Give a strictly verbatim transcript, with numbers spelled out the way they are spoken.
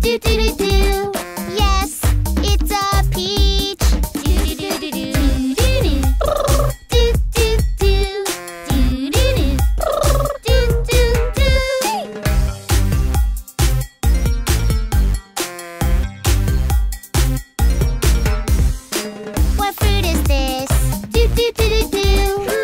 do do do do. Yes, it's a peach. Do do do do do do do. Do do do do do do. Do do do. What fruit is this? Do do do do do.